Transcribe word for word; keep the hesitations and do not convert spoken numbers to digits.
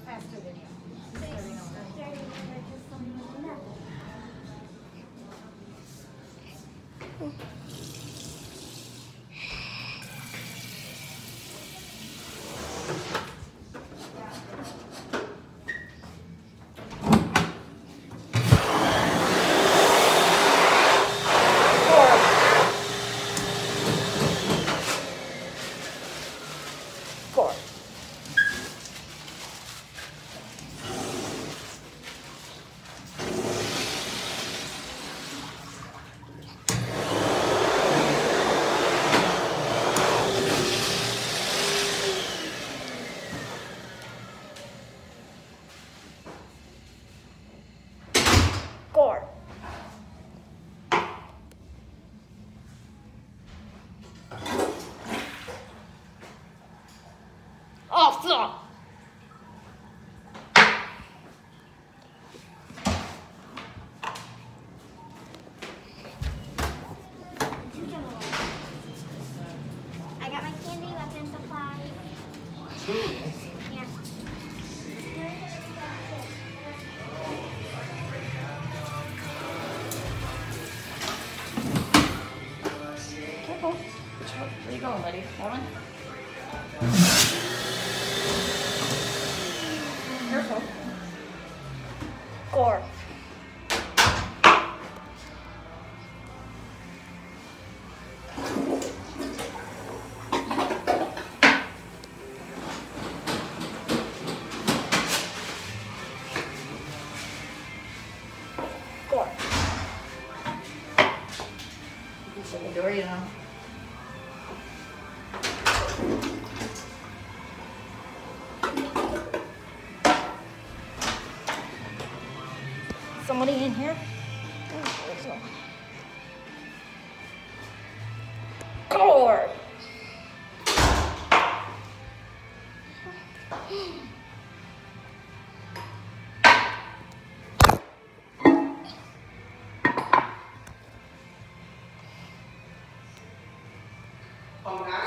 faster than you. Score. Off the. I got my candy, weapon, supply. Yeah. Careful. Where you going, buddy? That one? Careful. Score. Score. You can shut the door, you know. Somebody in here? Oh, there's no one. Score. Phòng